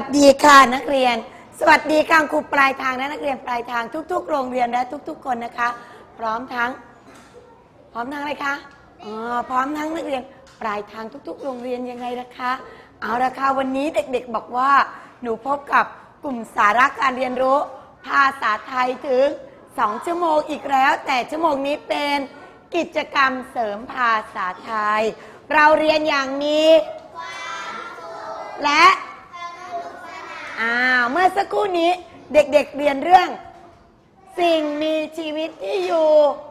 ดีค่ะนักเรียนสวัสดีค่ะครูปลายทางและนักเรียนปลายทางทุกๆโรงเรียนและทุกๆคนนะคะพร้อมทั้งอะไรคะพร้อมทั้งนักเรียนปลายทางทุกๆโรงเรียนยังไงนะคะเอาละค่ะวันนี้เด็กๆบอกว่าหนูพบกับกลุ่มสาระการเรียนรู้ภาษาไทยถึง2 ชั่วโมงอีกแล้วแต่ชั่วโมงนี้เป็นกิจกรรมเสริมภาษาไทยเราเรียนอย่างนี้และเมื่อสักครู่นี้เด็กๆเรียนเรื่องสิ่งมีชีวิตที่อยู่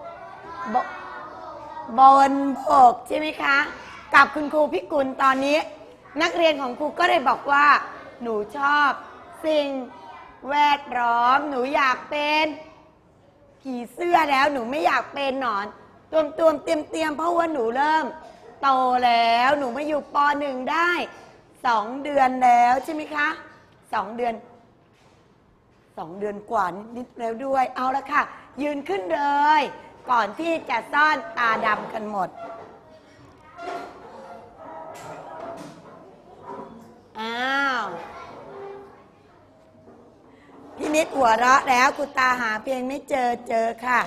บนบกใช่ไหมคะกับคุณครูพิกุลตอนนี้นักเรียนของครูก็ได้บอกว่าหนูชอบสิ่งแวดล้อมหนูอยากเป็นผีเสื้อแล้วหนูไม่อยากเป็นหนอนเตรียมเพราะว่าหนูเริ่มโตแล้วหนูมาอยู่ป.1 ได้2 เดือนแล้วใช่ไหมคะ2 เดือนกว่านิดแล้วด้วยเอาละค่ะยืนขึ้นเลยก่อนที่จะซ่อนตาดำกันหมดพี่นิดหัวเราะแล้วคุณตาหาเพลงไม่เจอค่ะ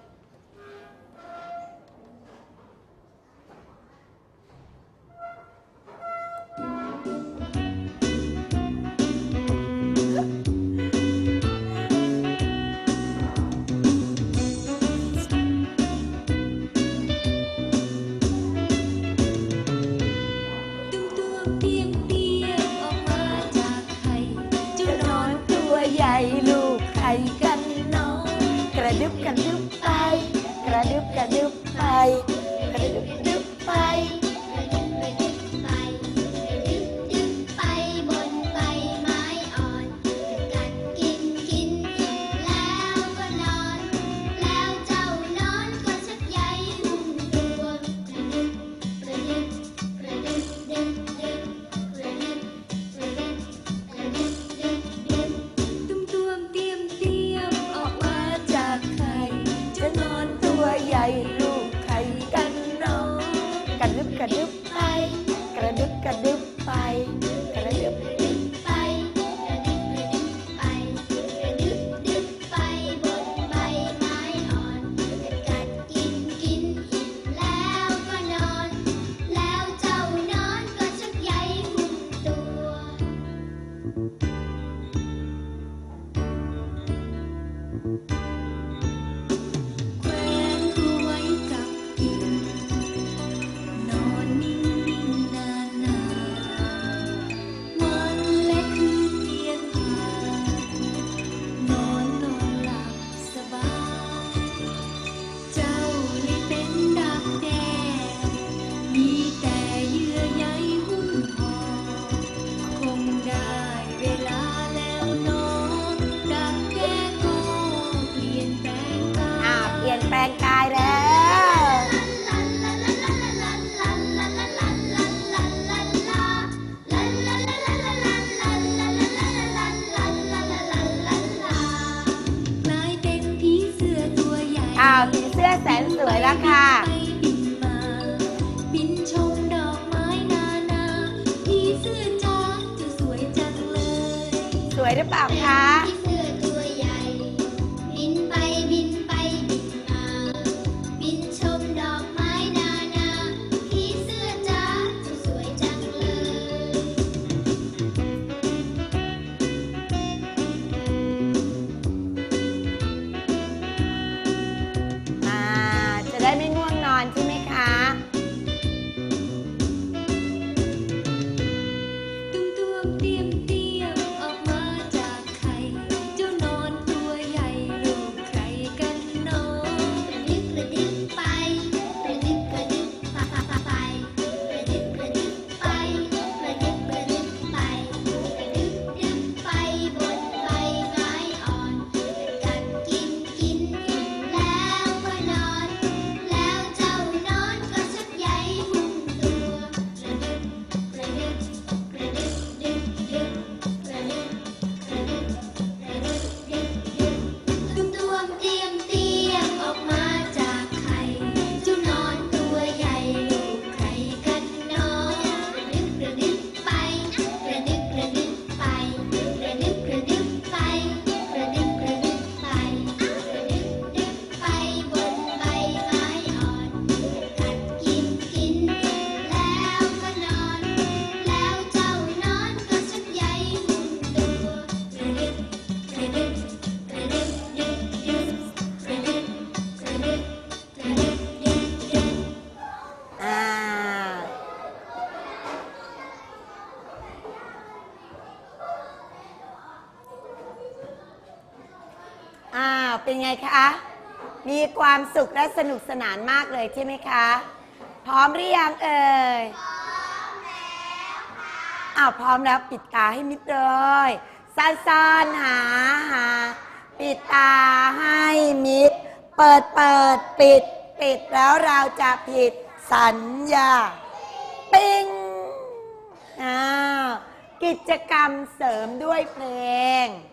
ลูกใครกันเนาะกระดึบไปกระดึบไปกระดึบไปกระดึบไปบนใบไม้อ่อนกัดกินแล้วก็นอนแล้วเจ้านอนก็ชักใยหุ้มตัวกระดึบกระดึบดึบดึบกระดึบกระดึบกระดึบดึบดึบออกมาจากไข่จะนอนตัวใหญ่ลูกไข่กันเนาะกระดึบไปกระดึบไปกระดึบไปกระดึบไปกระดึบไปบนใบไม้อ่อนกัดกินแล้วก็นอนแล้วเจ้านอนก็ชักใยหุ้มตัวแขวนตัวไว้กับกิ่งนอนนิ่งๆนานๆวันและคืนเพียงผ่านนอนหลับสบายเจ้าเลยเป็นดักแด้มีแต่เยื่อใยหุ้มห่อคงได้เวลาแล้วเนาะดักแด้ก็เปลี่ยนแปลงกายแล้วกลายเป็นผีเสื้อตัวใหญ่ผีเสื้อแสนสวยแล้วค่ะบินชมดอกไม้นาผีเสื้อจ้าจะสวยจังเลยสวยหรือเปล่าคะผีเสื้อตัวใหญ่บินไปบินมาบินชมดอกไม้นาผีเสื้อจ้าจะสวยจังเลยจะได้ไม่ง่วงนอนใช่ไหมคะตุ้มเตรียมออกมาจากไข่มีความสุขและสนุกสนานมากเลยใช่ไหมคะพร้อมหรือยังเอ่ยพร้อมแล้วค่ะพร้อมแล้วปิดตาให้มิดเลยซ่อนๆหาปิดตาให้มิดเปิดปิดแล้วเราจะผิดสัญญาปิ้งกิจกรรมเสริมด้วยเพลง